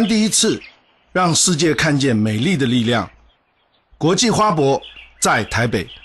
湾第一次，让世界看见美丽的力量。国际花博在台北。